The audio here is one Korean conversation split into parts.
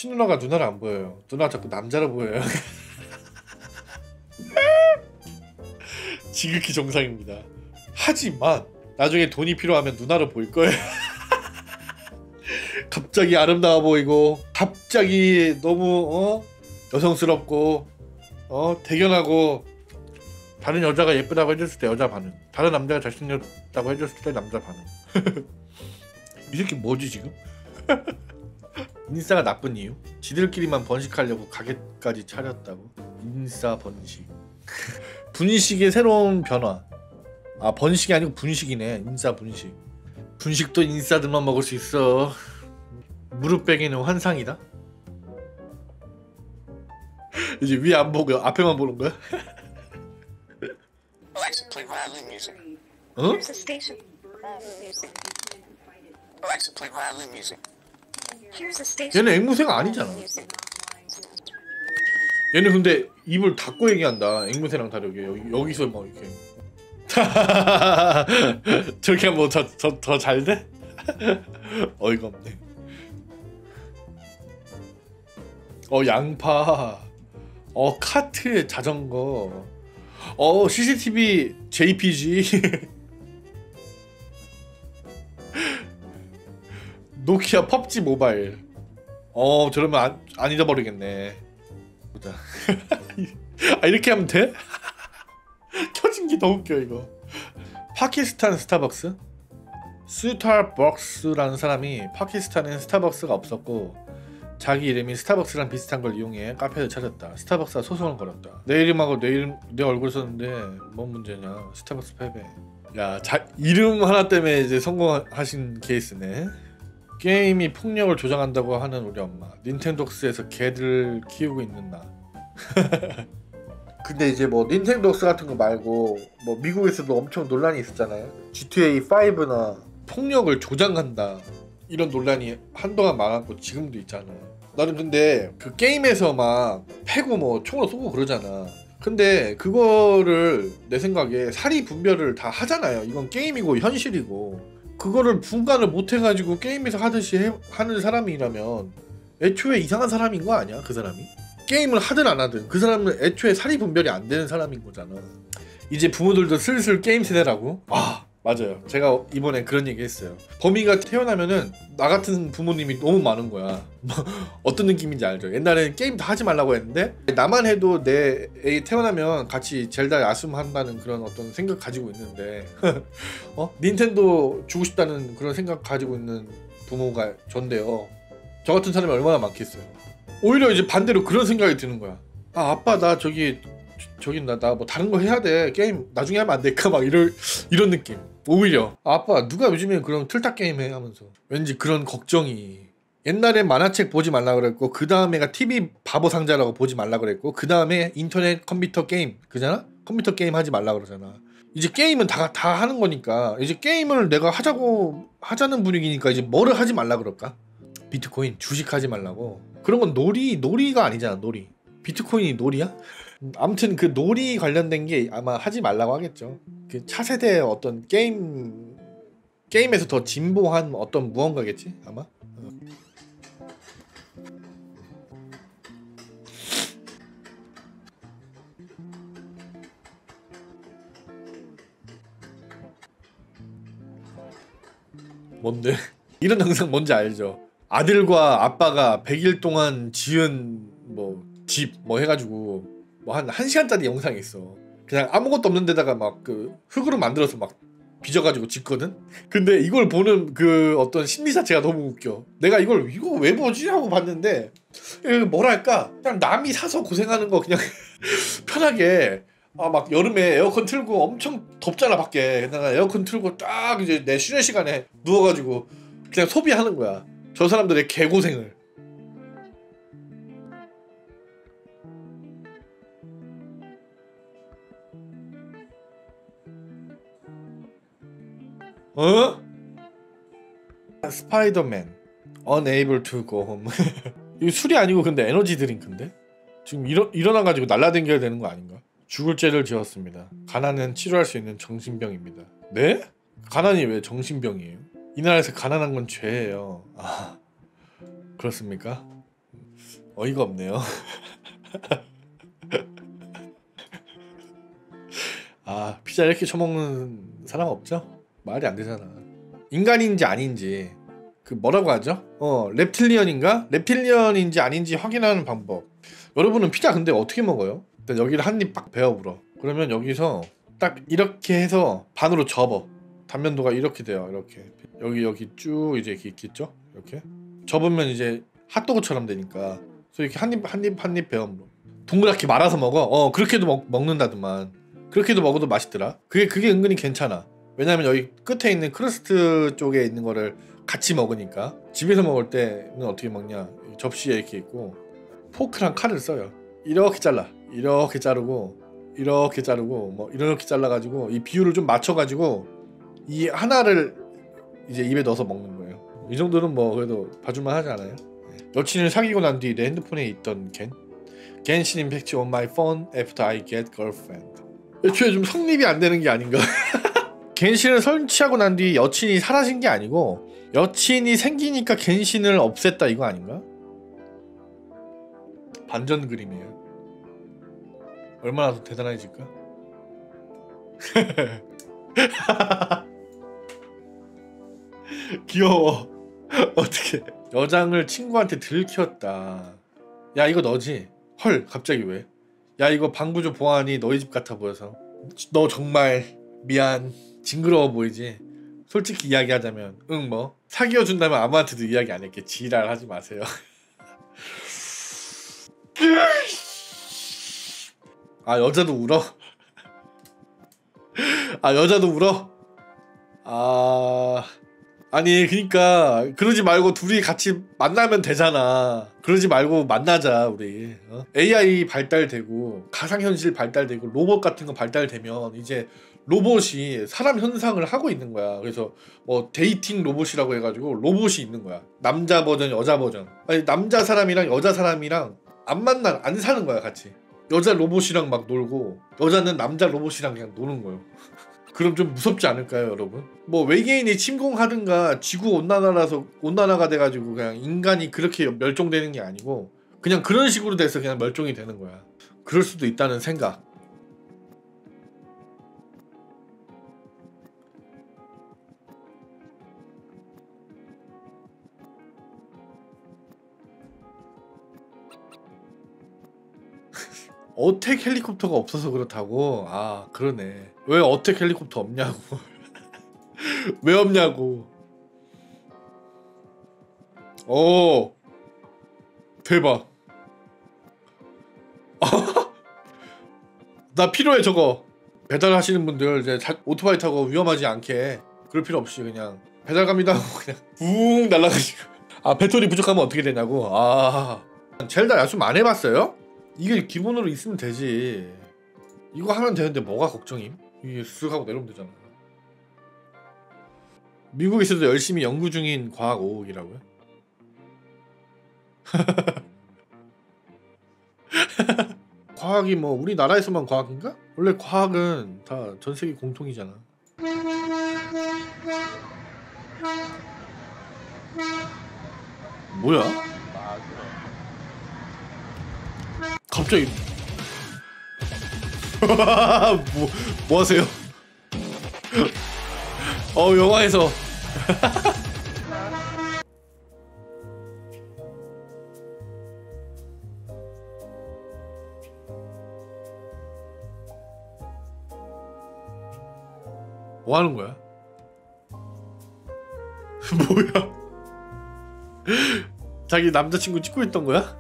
친누나가 누나를 안 보여요. 누나가 자꾸 남자로 보여요. 지극히 정상입니다. 하지만 나중에 돈이 필요하면 누나로 보일 거예요. 갑자기 아름다워 보이고 갑자기 너무 여성스럽고 대견하고 다른 여자가 예쁘다고 해줬을 때 여자 반응, 다른 남자가 잘생겼다고 해줬을 때 남자 반응. 이 새끼 뭐지 지금? 인싸가 나쁜 이유? 지들끼리만 번식하려고 가게까지 차렸다고? 인싸 번식. 분식의 새로운 변화. 아, 번식이 아니고 분식이네. 인싸 분식. 분식도 인싸들만 먹을 수 있어. 무릎 베기는 환상이다. 이제 위에 안 보고 앞에만 보는 거야? Alexa, play violin music. 어? Here's the station. Music. Alexa, play violin music. Here's the station. 얘는 앵무새가 아니잖아. Music. 얘는 근데 입을 닫고 얘기한다. 앵무새랑 다르게 여기서 막 이렇게. 저렇게 하면 더 잘 돼? 어이가 없네. 양파. 카트 자전거. CCTV JPG. 노키아 펍지 모바일. 저러면 안 잊어버리겠네. 보자. 이렇게 하면 돼? 켜진 게 더 웃겨 이거. 파키스탄 스타벅스? 스타벅스라는 사람이 파키스탄엔 스타벅스가 없었고 자기 이름이 스타벅스랑 비슷한 걸 이용해 카페를 차렸다. 스타벅스가 소송을 걸었다. 내 이름하고 내 얼굴 썼는데 뭔 문제냐. 스타벅스 패배. 야, 이름 하나 때문에 이제 성공하신 케이스네. 게임이 폭력을 조장한다고 하는 우리 엄마. 닌텐도스에서 개들 키우고 있는 나. 근데 이제 뭐 닌텐도스 같은 거 말고 뭐 미국에서도 엄청 논란이 있었잖아요. GTA 5나 폭력을 조장한다 이런 논란이 한동안 많았고 지금도 있잖아. 나는 근데 그 게임에서 막 패고 뭐 총으로 쏘고 그러잖아. 근데 그거를 내 생각에 사리 분별을 다 하잖아요. 이건 게임이고 현실이고. 그거를 분간을 못 해가지고 게임에서 하듯이 하는 사람이라면 애초에 이상한 사람인 거 아니야? 그 사람이? 게임을 하든 안 하든 그 사람은 애초에 사리 분별이 안 되는 사람인 거잖아. 이제 부모들도 슬슬 게임 세대라고? 맞아요. 제가 이번에 그런 얘기 했어요. 범이가 태어나면은 나 같은 부모님이 너무 많은 거야. 어떤 느낌인지 알죠? 옛날에는 게임 다 하지 말라고 했는데 나만 해도 내 애 태어나면 같이 젤다 야숨한다는 그런 어떤 생각 가지고 있는데 닌텐도 주고 싶다는 그런 생각 가지고 있는 부모가 전데요. 저 같은 사람이 얼마나 많겠어요. 오히려 이제 반대로 그런 생각이 드는 거야. 아빠 나 나 뭐 다른 거 해야 돼. 게임 나중에 하면 안 될까? 막 이런 느낌. 오히려 아빠 누가 요즘에 그런 틀딱 게임 해 하면서 왠지 그런 걱정이. 옛날엔 만화책 보지 말라 그랬고 그 다음에가 TV 바보 상자라고 보지 말라 그랬고 그 다음에 인터넷 컴퓨터 게임 그잖아? 컴퓨터 게임 하지 말라 그러잖아. 이제 게임은 다 하는 거니까 이제 게임을 내가 하자는 분위기니까 이제 뭐를 하지 말라 그럴까? 비트코인 주식하지 말라고. 그런 건 놀이가 아니잖아. 놀이. 비트코인이 놀이야? 아무튼 그 놀이 관련된 게 아마 하지 말라고 하겠죠. 그 차세대의 어떤 게임에서 더 진보한 어떤 무언가겠지 아마. 뭔데? 이런 영상 뭔지 알죠? 아들과 아빠가 100일 동안 지은 뭐 집 뭐 해가지고 뭐 한 1시간짜리 영상이 있어. 그냥 아무것도 없는 데다가 막 그 흙으로 만들어서 막 빚어가지고 짓거든? 근데 이걸 보는 그 어떤 심리 자체가 너무 웃겨. 내가 이거 왜 보지? 하고 봤는데 뭐랄까 그냥 남이 사서 고생하는 거 그냥 편하게 막 여름에 에어컨 틀고 엄청 덥잖아 밖에. 내가 에어컨 틀고 딱 이제 내 쉬는 시간에 누워가지고 그냥 소비하는 거야. 저 사람들의 개고생을. 스파이더맨 Unable to go home. 이거 술이 아니고 근데 에너지 드링크인데? 지금 일어나가지고 날라댕겨야 되는 거 아닌가? 죽을 죄를 지었습니다. 가난은 치료할 수 있는 정신병입니다. 네? 가난이 왜 정신병이에요? 이 나라에서 가난한 건 죄예요. 그렇습니까? 어이가 없네요. 아 피자 이렇게 처먹는 사람 없죠? 말이 안 되잖아. 인간인지 아닌지 그 뭐라고 하죠? reptilian인가? reptilian인지 아닌지 확인하는 방법. 여러분은 피자 근데 어떻게 먹어요? 일단 여기를 한 입 빡 베어 불어. 그러면 여기서 딱 이렇게 해서 반으로 접어. 단면도가 이렇게 돼요. 이렇게 여기 쭉 이제 이렇게 있겠죠? 이렇게 접으면 이제 핫도그처럼 되니까. 그래서 이렇게 한 입 베어 물어. 동그랗게 말아서 먹어. 그렇게도 먹는다더만. 그렇게도 먹어도 맛있더라. 그게 은근히 괜찮아. 왜냐면 여기 끝에 있는 크러스트 쪽에 있는 거를 같이 먹으니까. 집에서 먹을 때는 어떻게 먹냐, 접시에 이렇게 있고 포크랑 칼을 써요. 이렇게 잘라. 이렇게 자르고 이렇게 자르고 뭐 이렇게 잘라가지고 이 비율을 좀 맞춰가지고 이 하나를 이제 입에 넣어서 먹는 거예요. 이 정도는 뭐 그래도 봐줄만 하지 않아요? 여친을 사귀고 난 뒤 내 핸드폰에 있던 겐신 임팩트 on my phone after I get girlfriend. 애초에 좀 성립이 안 되는 게 아닌가. 겐신을 설치하고 난 뒤 여친이 사라진 게 아니고 여친이 생기니까 겐신을 없앴다 이거 아닌가? 반전 그림이에요. 얼마나 더 대단해질까? 귀여워. 어떻게 여장을 친구한테 들켰다. 야 이거 너지? 헐 갑자기 왜? 야 이거 방구조 보아하니 너희 집 같아 보여서. 너 정말 미안. 징그러워 보이지? 솔직히 이야기하자면 응 뭐 사귀어준다면 아무한테도 이야기 안 했겠지. 지랄 하지 마세요. 아 여자도 울어? 아 여자도 울어? 아니 그니까 그러지 말고 둘이 같이 만나면 되잖아. 그러지 말고 만나자 우리. AI 발달되고 가상현실 발달되고 로봇 같은 거 발달되면 이제 로봇이 사람 현상을 하고 있는 거야. 그래서 뭐 데이팅 로봇이라고 해가지고 로봇이 있는 거야. 남자 버전 여자 버전. 아니 남자 사람이랑 여자 사람이랑 안 사는 거야 같이. 여자 로봇이랑 막 놀고 여자는 남자 로봇이랑 그냥 노는 거예요. 그럼 좀 무섭지 않을까요 여러분? 뭐 외계인이 침공하든가 지구 온난화가 돼가지고 그냥 인간이 그렇게 멸종되는 게 아니고 그냥 그런 식으로 돼서 그냥 멸종이 되는 거야. 그럴 수도 있다는 생각. 어택 헬리콥터가 없어서 그렇다고? 아 그러네. 왜 어택 헬리콥터 없냐고. 왜 없냐고. 오 대박. 나 필요해 저거. 배달하시는 분들 이제 오토바이 타고 위험하지 않게 그럴 필요 없이 그냥 배달 갑니다 하고 그냥 붕 날아가시고. 아 배터리 부족하면 어떻게 되냐고. 아 젤다 야숨 안 해봤어요? 이게 기본으로 있으면 되지. 이거 하면 되는데 뭐가 걱정임? 이게 쓱 하고 내려오면 되잖아. 미국에서도 열심히 연구 중인 과학 5억이라고요? 과학이 뭐 우리나라에서만 과학인가? 원래 과학은 다 전세계 공통이잖아. 뭐야? 갑자기 뭐 하세요? 영화에서 뭐 하는 거야? 뭐야? 자기 남자친구 찍고 있던 거야?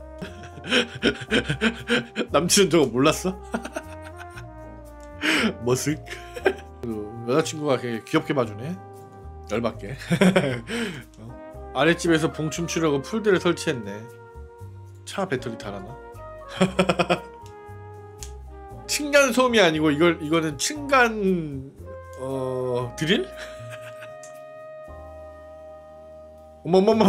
남친은 저거 몰랐어? 머쓱. 여자친구가 되게 귀엽게 봐주네. 열받게. 아랫집에서 봉춤 추려고 풀들을 설치했네. 차 배터리 달아나? 층간 소음이 아니고 이거는 층간 드릴? 어머머머.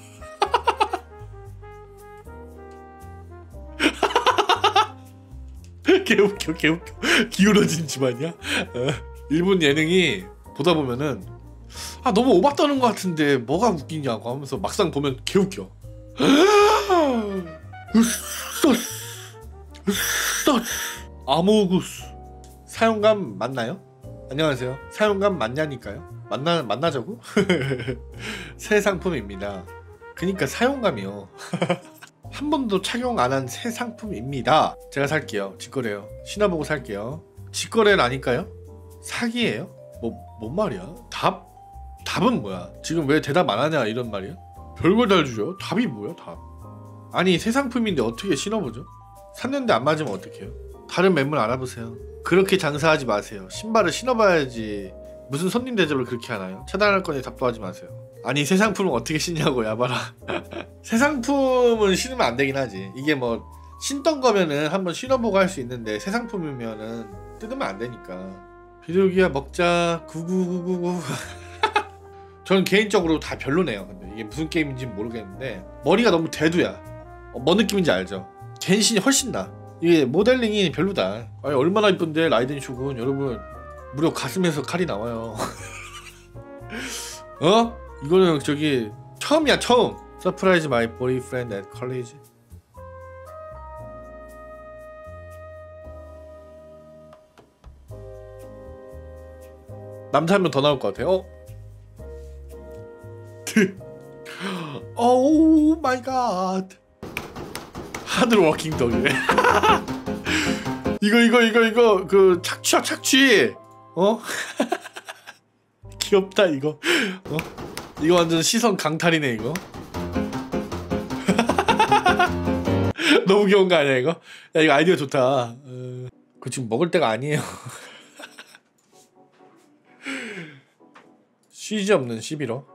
개웃겨. 기울어진 집안이야? 일본 예능이 보다 보면은 너무 오바 떠는 것 같은데 뭐가 웃기냐고 하면서 막상 보면 개웃겨. 아모구스. 사용감 맞나요? 안녕하세요. 사용감 맞냐니까요. 만나자고? 새 상품입니다. 그니까 사용감이요. 한 번도 착용 안 한 새 상품입니다. 제가 살게요. 직거래요. 신어보고 살게요. 직거래는 아닐까요? 사기예요? 뭔 말이야? 답은 뭐야? 지금 왜 대답 안 하냐 이런 말이야? 별걸 다 주죠. 답이 뭐야 답? 아니 새 상품인데 어떻게 신어보죠? 샀는데 안 맞으면 어떡해요? 다른 매물 알아보세요. 그렇게 장사하지 마세요. 신발을 신어봐야지. 무슨 손님 대접을 그렇게 하나요? 차단할 거니 답도 하지 마세요. 아니 새 상품은 어떻게 신냐고 야봐라. 새 상품은 신으면 안 되긴 하지. 이게 뭐 신던 거면은 한번 신어보고 할 수 있는데 새 상품이면은 뜯으면 안 되니까. 비둘기야 먹자. 99999. 저는 개인적으로 다 별로네요. 근데 이게 무슨 게임인지 모르겠는데 머리가 너무 대두야. 뭐 느낌인지 알죠? 겐신이 훨씬 나. 이게 모델링이 별로다. 아니 얼마나 이쁜데 라이덴 슈군. 여러분 무려 가슴에서 칼이 나와요. 어? 이거는 저기 처음이야 처음. Surprise my boyfriend at college. 남자 한 명 더 나올 것 같아요. 오 마이 갓. 하드 워킹 덕이네. 이거 그 착취. 어? 귀엽다 이거. 어? 이거 완전 시선 강탈이네 이거. 너무 귀여운 거 아니야 이거? 야 이거 아이디어 좋다. 그거 지금 먹을 때가 아니에요. 쉬지 없는 11호.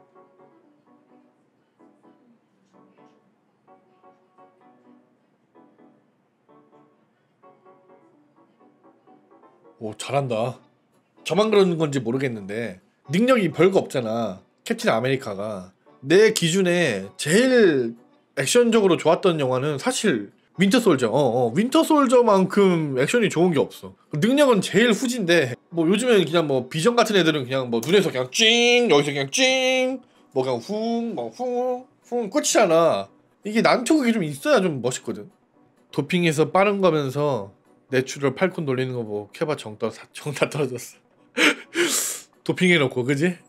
오 잘한다. 저만 그러는 건지 모르겠는데 능력이 별거 없잖아. 캡틴 아메리카가. 내 기준에 제일 액션적으로 좋았던 영화는 사실 윈터 솔저. 윈터 솔저만큼 액션이 좋은 게 없어. 능력은 제일 후진데 뭐 요즘에는 그냥 뭐 비전 같은 애들은 그냥 뭐 눈에서 그냥 찡 여기서 그냥 찡 뭐 그냥 훅 끝이잖아. 이게 난투극이 좀 있어야 좀 멋있거든. 도핑해서 빠른 거면서 내추럴 팔콘 돌리는 거 보고 케바 정 다 떨어졌어. 도핑해놓고 그지?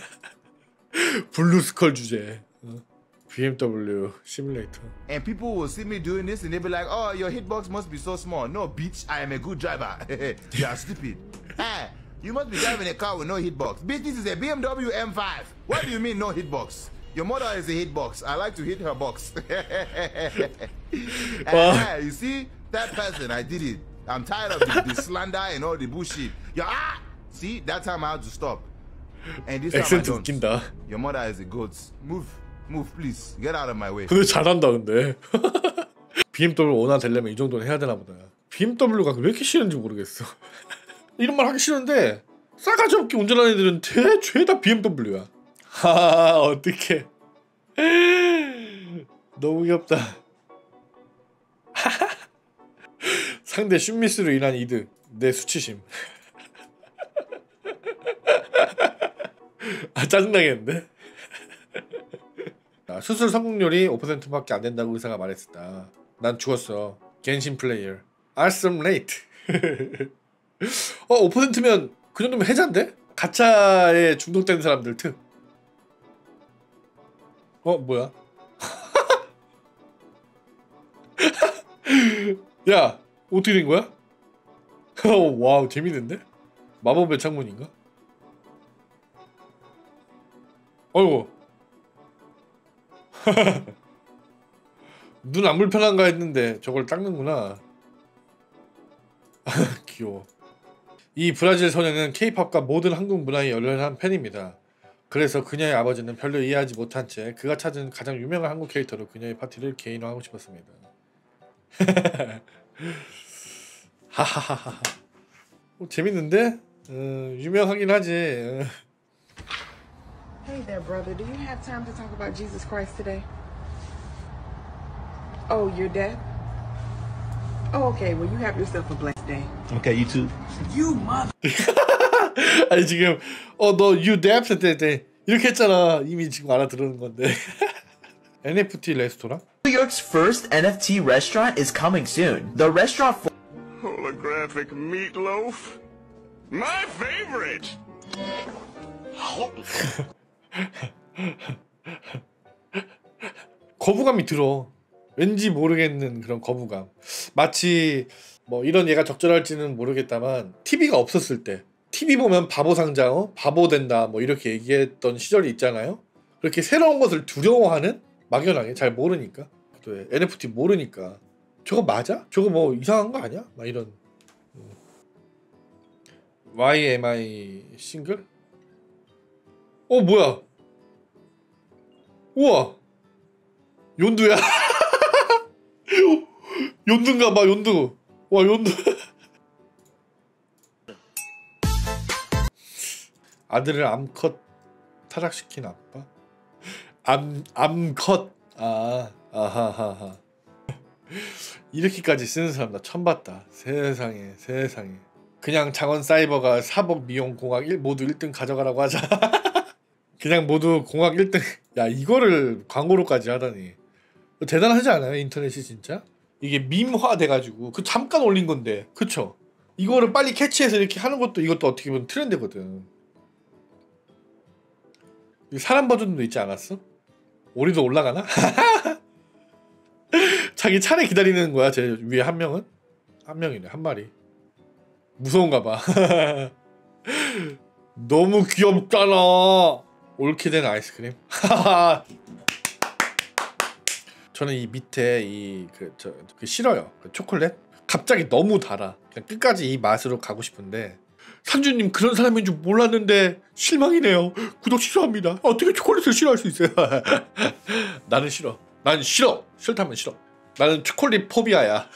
블루스컬 주제. BMW 시뮬레이터. And people will see me doing this and they'll be like, oh, your hitbox must be so small. No, bitch, I am a good driver. You are stupid. Hey, you must be driving a car with no hitbox. Bitch, this is a BMW M5. What do you mean no hitbox? Your mother is a hitbox. I like to hit her box. You see, that person, I did it. I'm tired of the slander and all the bullshit. See, that time I had to stop. And this time I don't. 웃긴다. Your mother is a goat. Move, please. Get out of my way. 근데 잘한다 근데. BMW 오나 되려면 이 정도는 해야 되나 보다. BMW가 왜 이렇게 싫은지 모르겠어. 이런 말 하기 싫은데 싸가지 없게 운전하는 애들은 죄다 BMW야. 하 어떡해. 너무 귀엽다. 상대 슛미스로 인한 이득. 내 수치심. 아 짜증나겠는데? 수술 성공률이 5%밖에 안 된다고 의사가 말했었다. 난 죽었어. 겐신 플레이어. 알썸 레이트. 5%면 그 정도면 해자인데? 가차에 중독된 사람들 특. 뭐야? 야 어떻게 된 거야? 와우 재밌는데? 마법의 창문인가? 어이구. 눈 안 불편한가 했는데 저걸 닦는구나. 귀여워. 이 브라질 소녀는 K-팝과 모든 한국 문화에 열렬한 팬입니다. 그래서 그녀의 아버지는 별로 이해하지 못한 채 그가 찾은 가장 유명한 한국 캐릭터로 그녀의 파티를 개인화하고 싶었습니다. 하하하하. 재밌는데? 유명하긴 하지. Hey there, brother. Do you have time to talk about Jesus Christ today? Oh, you're dead? Oh, okay. Well, you have yourself a blessed day. Okay, you too. You mother. 아니 지금 너 you deaf 때 이렇게 했잖아. 이미 지금 알아들은 건데. NFT 레스토랑? New York's first NFT restaurant is coming soon. The restaurant Holographic meatloaf? My favorite! 거부감이 들어. 왠지 모르겠는 그런 거부감. 마치 뭐 이런 얘가 적절할지는 모르겠다만 TV가 없었을 때 TV 보면 바보 상자, 바보 된다 뭐 이렇게 얘기했던 시절이 있잖아요. 그렇게 새로운 것을 두려워하는, 막연하게 잘 모르니까, 또 NFT 모르니까 저거 맞아? 저거 뭐 이상한 거 아니야? 막 이런. Why am I single? 뭐야? 우와, 연두야. 연두인가 봐. 연두. 와, 연두. 아들을 암컷 타락시킨 아빠? 암컷. 아하하하. 이렇게까지 쓰는 사람 나 처음 봤다. 세상에. 그냥 장원 사이버가 사복 미용 공학 모두 1등 가져가라고 하자. 그냥 모두 공학 1등. 야, 이거를 광고로까지 하다니 대단하지 않아요? 인터넷이 진짜? 이게 밈화 돼가지고 그 잠깐 올린 건데, 그쵸? 이거를 빨리 캐치해서 이렇게 하는 것도, 이것도 어떻게 보면 트렌드거든. 사람 버전도 있지 않았어? 우리도 올라가나? 자기 차례 기다리는 거야. 제 위에 한 명은? 한 명이네, 한 마리. 무서운가 봐. 너무 귀엽잖아. 옳게 된 아이스크림. 저는 이 밑에 그 싫어요. 그 초콜릿 갑자기 너무 달아. 그냥 끝까지 이 맛으로 가고 싶은데, 산주님 그런 사람인 줄 몰랐는데 실망이네요. 구독 취소합니다. 어떻게 초콜릿을 싫어할 수 있어요? 나는 싫어. 난 싫어. 싫다면 싫어. 나는 초콜릿 포비아야.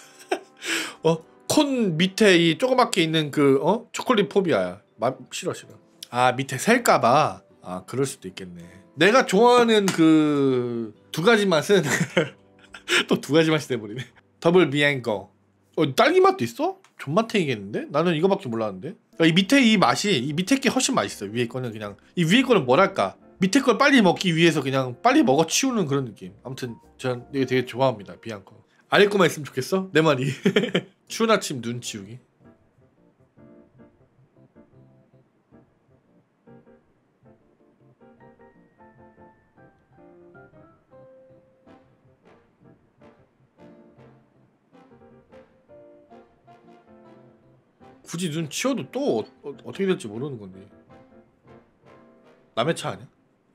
콘 밑에 이 조그맣게 있는 그 초콜릿 포비아야. 싫어. 밑에 셀까봐. 그럴 수도 있겠네. 내가 좋아하는 그 두 가지 맛은 또 두 가지 맛이 돼버리네. 더블 비앙코. 딸기 맛도 있어? 존맛탱이겠는데? 나는 이거밖에 몰랐는데. 이 밑에 이 맛이, 이 밑에 게 훨씬 맛있어. 위에 거는 그냥, 이 위에 거는 뭐랄까, 밑에 걸 빨리 먹기 위해서 그냥 빨리 먹어 치우는 그런 느낌. 아무튼 전 이거 되게 좋아합니다. 비앙코. 아닐 거만 있으면 좋겠어? 내 말이. 추운 아침 눈 치우기. 굳이 눈 치워도 또 어떻게 될지 모르는 건데. 남의 차 아니야?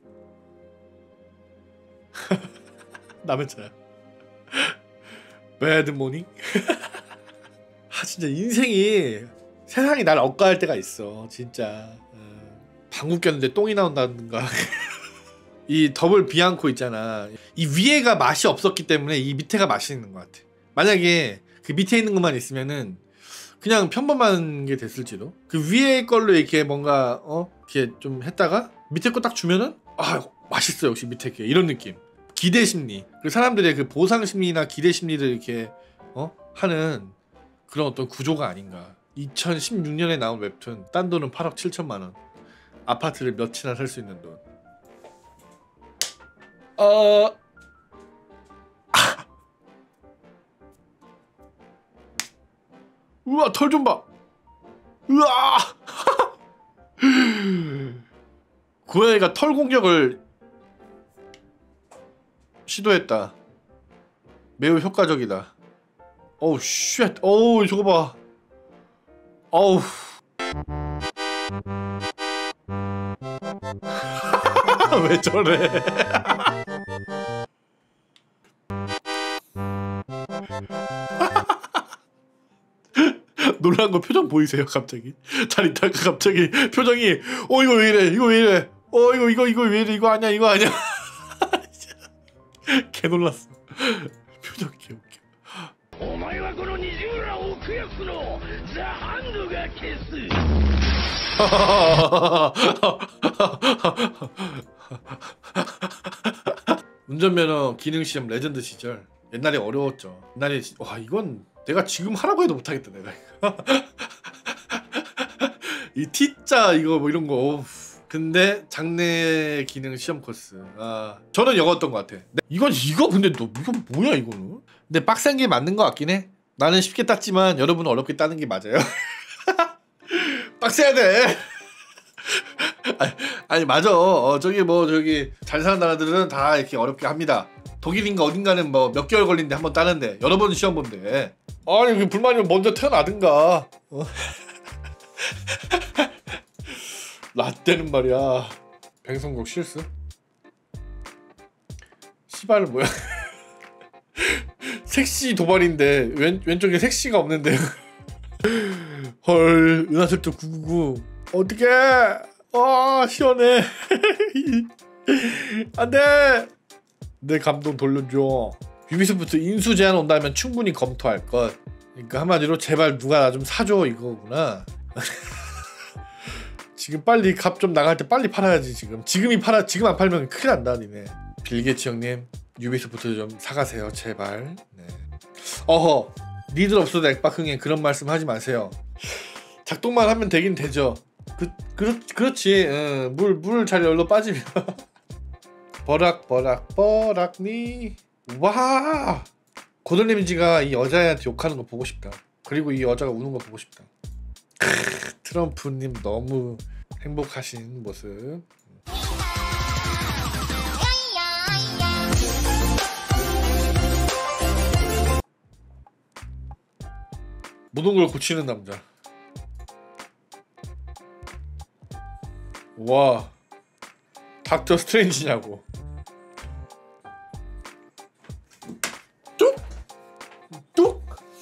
남의 차야. 배드 모닝? 진짜 인생이, 세상이 날 억까할 때가 있어 진짜. 방귀 꼈는데 똥이 나온다든가. 이 더블 비앙코 있잖아. 이 위에가 맛이 없었기 때문에 이 밑에가 맛있는 것 같아. 만약에 그 밑에 있는 것만 있으면은 그냥 평범한 게 됐을지도. 그 위에 걸로 이렇게 뭔가 이렇게 좀 했다가 밑에 거 딱 주면은 맛있어 역시 밑에 게, 이런 느낌. 기대 심리, 그 사람들의 그 보상 심리나 기대 심리를 이렇게 하는 그런 어떤 구조가 아닌가. 2016년에 나온 웹툰 딴 돈은 8억 7천만 원. 아파트를 몇이나 살 수 있는 돈. 우와, 털 좀 봐. 우와. 고양이가 털 공격을 시도했다. 매우 효과적이다. 어우 쉣. 어우 저거 봐. 어우. 왜 저래? 놀란 거 표정 보이세요? 갑자기 잘 있다가 갑자기 표정이 이거 왜 이래? 이거 왜 이래? 이거 왜 이래? 이거 아니야? 이거 아니야? 개 놀랐어. 표정 개 웃겨. 운전면허 기능시험 레전드 시절. 옛날에 어려웠죠. 옛날에 이건 내가 지금 하라고 해도 못하겠다 내가. 이 T자 이거 뭐 이런 거 근데 장내 기능 시험 코스. 아, 저는 이거였던 것 같아. 이거 근데 너 이거 뭐야 이거는? 근데 빡센 게 맞는 것 같긴 해. 나는 쉽게 땄지만 여러분은 어렵게 따는 게 맞아요. 빡세야 돼. 아니 맞아. 저기 잘 사는 나라들은 다 이렇게 어렵게 합니다. 독일인가 어딘가는 뭐 몇 개월 걸리는데 한번 따는데 여러 번 시험 본대. 아니 그 불만이면 먼저 태어나든가. 라떼는 말이야. 뱅성국 실수? 시발은 뭐야? 섹시 도발인데 왼쪽에 섹시가 없는데. 헐 은하철도 999 어떡해. 시원해. 안돼. 내 감동 돌려줘. 유비소프트 인수 제한 온다면 충분히 검토할 것. 그러니까 한마디로 제발 누가 나 좀 사줘 이거구나. 지금 빨리 값 좀 나갈 때 빨리 팔아야지. 지금 안 팔면 큰일 난다 니네. 빌게츠 형님 유비소프트 좀 사가세요 제발. 네. 어허 니들 없어도 액박 흥행 그런 말씀 하지 마세요. 작동만 하면 되긴 되죠. 그렇지. 물 잘 열로 빠지면. 버락니. 와 고든레민지가 이 여자애한테 욕하는 거 보고 싶다. 그리고 이 여자가 우는 거 보고 싶다. 트럼프님 너무 행복하신 모습. 모든 걸 고치는 남자. 와 닥터 스트레인지냐고. 뚝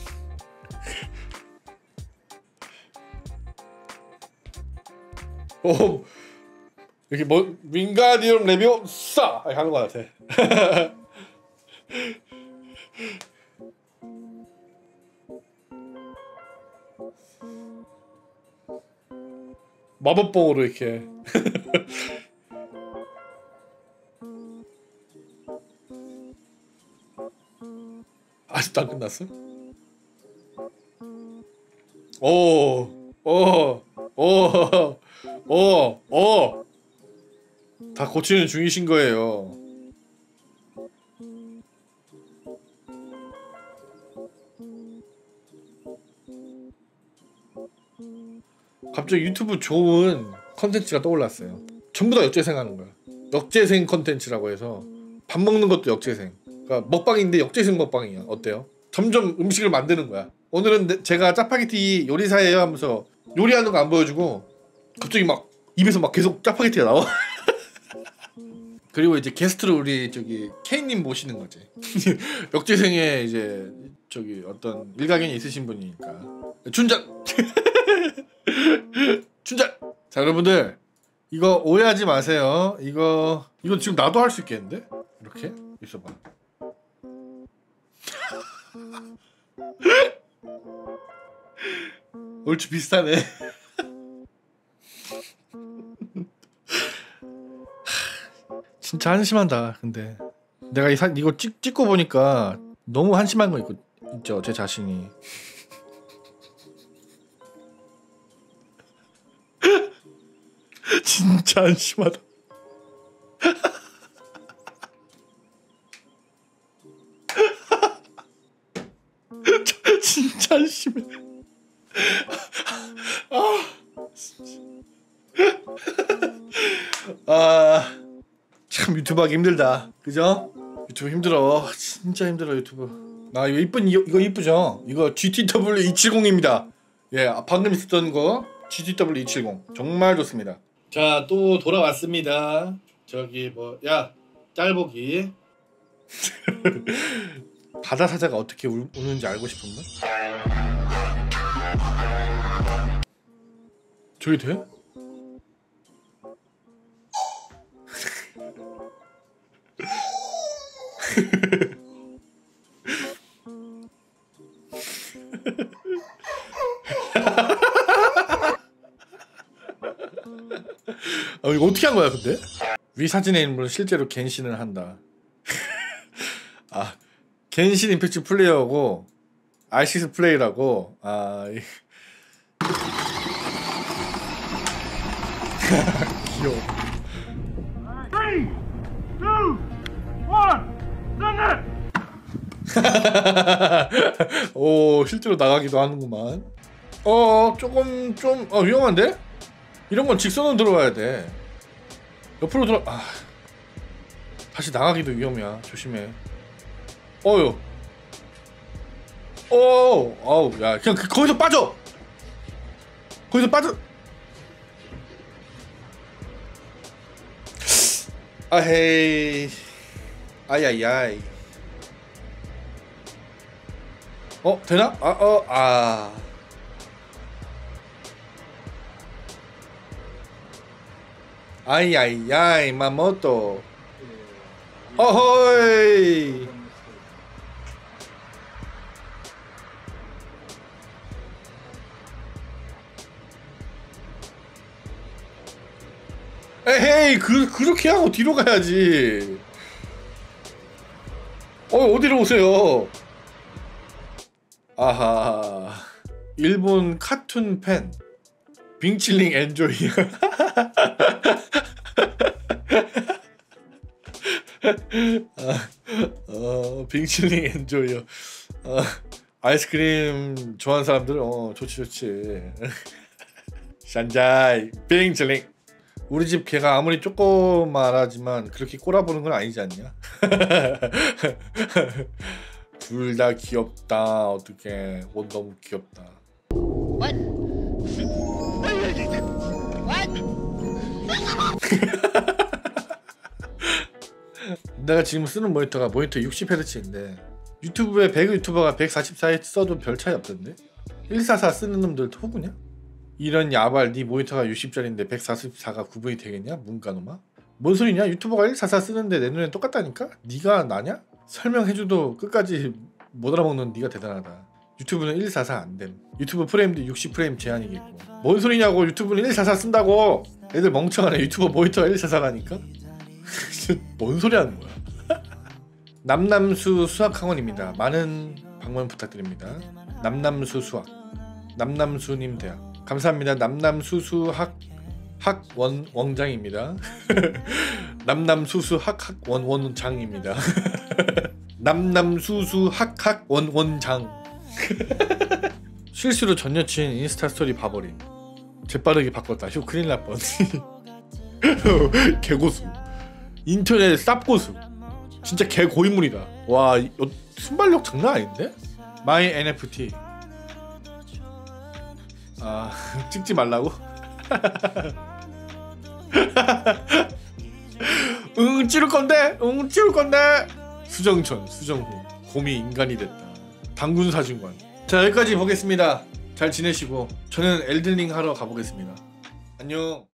오 이렇게 뭐 윙가디움 레비오사 하는 것 같아. 마법봉으로 이렇게. 아직도 안 끝났어? 다 고치는 중이신 거예요. 갑자기 유튜브 좋은 컨텐츠가 떠올랐어요. 전부 다 역재생 하는 거야. 역재생 컨텐츠라고 해서 밥 먹는 것도 역재생. 그러니까 먹방인데 역재생 먹방이야. 어때요? 점점 음식을 만드는 거야. 오늘은 제가 짜파게티 요리사예요 하면서 요리하는 거 안 보여주고 갑자기 막 입에서 막 계속 짜파게티가 나와. 그리고 이제 게스트로 우리 저기 케이님 모시는 거지. 역재생에 이제 저기 어떤 일가견이 있으신 분이니까 춘장. 춘장. 자 여러분들 이거 오해하지 마세요. 이거 지금 나도 할 수 있겠는데? 이렇게 있어봐. 얼추 비슷하네. 진짜 한심하다. 근데 내가 이거 찍고 보니까 너무 한심한 거 있죠. 제 자신이. 진짜 한심하다. 진짜 한심해. 참 유튜브 하기 힘들다. 그죠? 유튜브 힘들어. 진짜 힘들어 유튜브. 이거 이거 이쁘죠? 이거 GTW270입니다. 예, 방금 있었던 거 GTW270 정말 좋습니다. 자, 또 돌아왔습니다. 저기 야 짤보기. 바다 사자가 어떻게 우는지 알고 싶은가? 저게 돼? 이거 어떻게 한 거야 근데? 위 사진에 있는 분은 실제로 겐신을 한다. 겐신 임팩트 플레이어고 알시스 플레이라고. 귀여워. 3, 2, 1, 오, 실제로 나가기도 하는구만. 조금 좀 위험한데? 이런 건 직선으로 들어와야 돼. 옆으로 들어. 다시 나가기도 위험이야. 조심해. 아우, 야, 그냥 거기서 빠져. 거기서 빠져. 아헤이. 아야야이. 되나? 아이아이아이 마모토. 어허이. 에헤이, 그렇게 하고 뒤로 가야지. 어디로 오세요? 아하, 일본 카툰 팬 빙칠링 엔조이. 빙칠링 엔조이요. 아이스크림 좋아하는 사람들 좋지. 샨자이 빙칠링. 우리 집 개가 아무리 조그만하지만 그렇게 꼬라보는 건 아니지 않냐? 둘 다 귀엽다. 어떡해. 옷 너무 귀엽다. What? What? 내가 지금 쓰는 모니터 60Hz인데 유튜브에 배그 유튜버가 144Hz 써도 별 차이 없던데? 144 쓰는 놈들 호구냐? 이런 야발, 네 모니터가 60짜리인데 144가 구분이 되겠냐? 문과놈아? 뭔 소리냐? 유튜버가 144 쓰는데 내 눈엔 똑같다니까? 네가 나냐? 설명해줘도 끝까지 못 알아먹는 네가 대단하다. 유튜브는 144 안됨. 유튜브 프레임도 60프레임 제한이겠고. 뭔 소리냐고. 유튜브는 144 쓴다고. 애들 멍청하네. 유튜버 모니터가 144라니까? 뭔 소리 하는 거야. 남남수 수학학원입니다. 많은 방문 부탁드립니다. 남남수 수학, 남남수님 대학. 감사합니다. 남남수수 학원장입니다. 남남수수 학원장입니다. 남남수수 학원장. 실수로 전 여친 인스타 스토리 봐버림. 재빠르게 바꿨다. 휴, 큰일 날 뻔. 개고수. 인터넷 쌉고수. 진짜 개고인물이다. 와, 순발력 장난 아닌데? 마이 NFT. 찍지 말라고? 찍을 건데? 찍을 건데? 수정천, 수정후. 곰이 인간이 됐다. 당군 사진관. 자, 여기까지 보겠습니다. 잘 지내시고 저는 엘든링 하러 가보겠습니다. 안녕.